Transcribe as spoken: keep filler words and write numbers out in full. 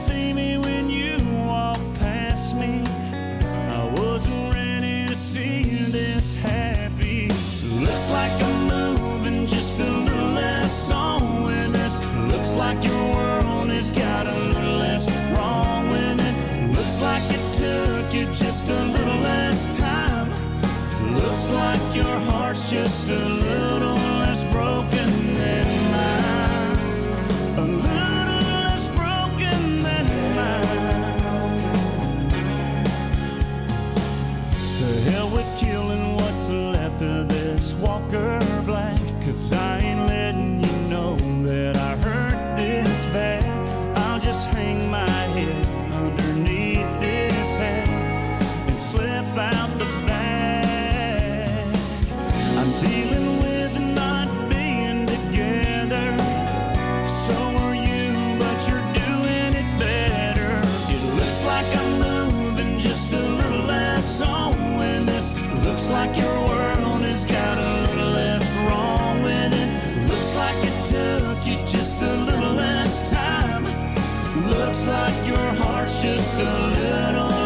see me when you walk past me. I wasn't ready to see you this happy. Looks like I'm moving just a little less on with this. Looks like your world has got a little less wrong with it. Looks like it took you just a little less time. Looks like your heart's just a little less broken than mine. A little less broken than mine. To hell with killing what's left of this Walker Black, 'cause I ain't letting you know that I hurt this bad. I'll just hang my head underneath this hat and slip out the back. I'm dealing with not being together. So are you, but you're doing it better. It looks like I'm moving just a little less on with this. Looks like your world has got a little less wrong with it. Looks like it took you just a little less time. Looks like your heart's just a little